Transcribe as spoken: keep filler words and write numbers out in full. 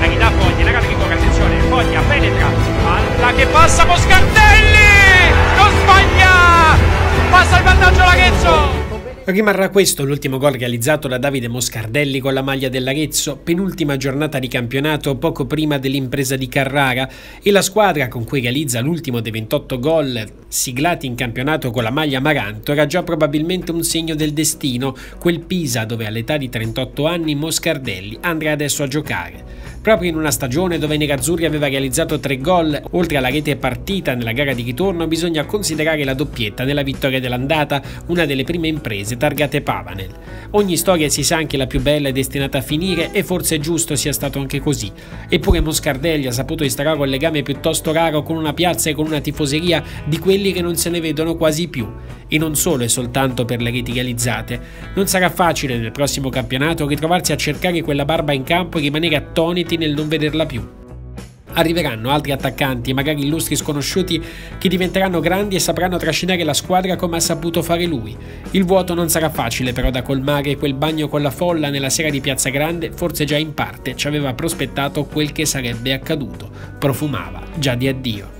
la ridà Foglia, la Rodrigo, attenzione, Foglia penetra, palla che passa Moscardelli, non sbaglia, passa il vantaggio l'Arezzo. Rimarrà questo l'ultimo gol realizzato da Davide Moscardelli con la maglia dell'Arezzo, penultima giornata di campionato poco prima dell'impresa di Carrara, e la squadra con cui realizza l'ultimo dei ventotto gol siglati in campionato con la maglia Amaranto era già probabilmente un segno del destino, quel Pisa dove all'età di trentotto anni Moscardelli andrà adesso a giocare. Proprio in una stagione dove i nerazzurri aveva realizzato tre gol, oltre alla rete partita nella gara di ritorno, bisogna considerare la doppietta nella vittoria dell'andata, una delle prime imprese targate Pavanel. Ogni storia, si sa, anche la più bella, è destinata a finire e forse è giusto sia stato anche così. Eppure Moscardelli ha saputo instaurare un legame piuttosto raro con una piazza e con una tifoseria di quelli che non se ne vedono quasi più. E non solo e soltanto per le reti realizzate. Non sarà facile nel prossimo campionato ritrovarsi a cercare quella barba in campo e rimanere attoniti nel non vederla più. Arriveranno altri attaccanti, magari illustri sconosciuti, che diventeranno grandi e sapranno trascinare la squadra come ha saputo fare lui. Il vuoto non sarà facile però da colmare, e quel bagno con la folla nella sera di Piazza Grande forse già in parte ci aveva prospettato quel che sarebbe accaduto. Profumava già di addio.